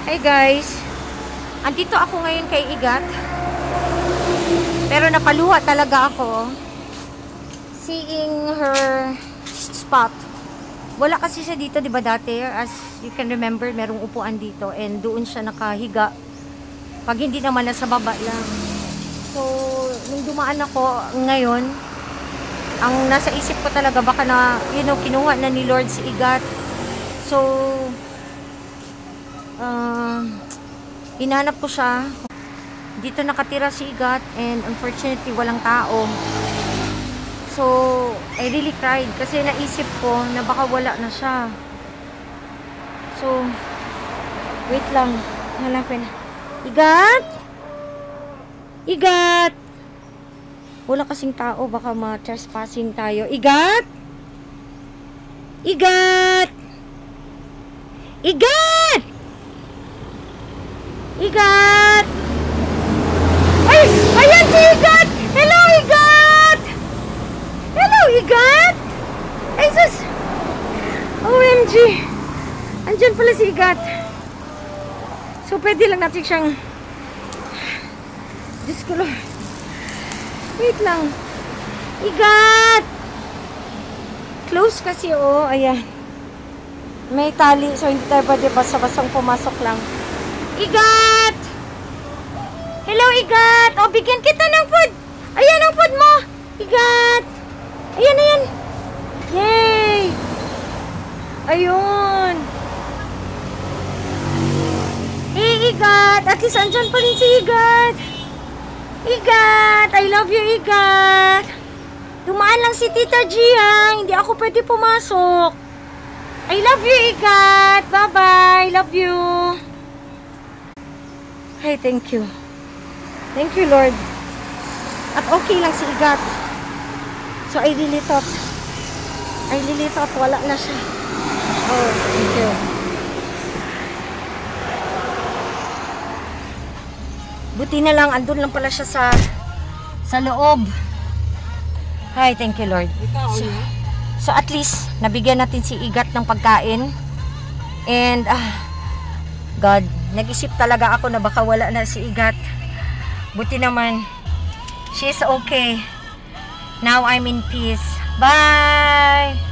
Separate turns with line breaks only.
Hey guys, andito ako ngayon kay Igat. Pero napaluha talaga ako seeing her spot. Wala kasi siya dito, 'di ba dati? As you can remember, merong upuan dito and doon siya nakahiga. Pag hindi naman nasa baba lang. So, nung dumaan ako ngayon, ang nasa isip ko talaga baka na, kinuha na ni Lord si Igat. So, hinanap ko siya. Dito nakatira si Igat and unfortunately walang tao. So, I really cried kasi naisip ko na baka wala na siya. So, wait lang. Hanapin. Igat! Igat! Wala kasing tao. Baka ma-trespassing tayo. Igat! Igat! Igat! Igat! Ay! Ayan si Igat! Hello, Igat! Hello, Igat! Ay, sus! OMG! Andyan pala si Igat. So, pwede lang natin siyang... Diyos ko lang. Wait lang. Igat! Close kasi, oh. Ayan. May tali, so hindi tayo pwede basta-bastang pumasok lang. Igat! Hello, Igat! O, bigyan kita ng food! Ayan ang food mo! Igat! Ayan, ayan! Yay! Ayun! Hey, Igat! At least andyan pa rin si Igat! Igat! I love you, Igat! Dumaan lang si Tita Gia. Hindi ako pwede pumasok. I love you, Igat! Bye-bye! Love you! Hey, thank you. Thank you, Lord. At okay lang si Igat. So, I really thought wala na siya. Oh, thank you. Buti na lang, andun lang pala siya sa loob. Hi, thank you, Lord. So at least, nabigyan natin si Igat ng pagkain. And, God, nag-isip talaga ako na baka wala na si Igat. Buti naman, she's okay. Now I'm in peace. Bye!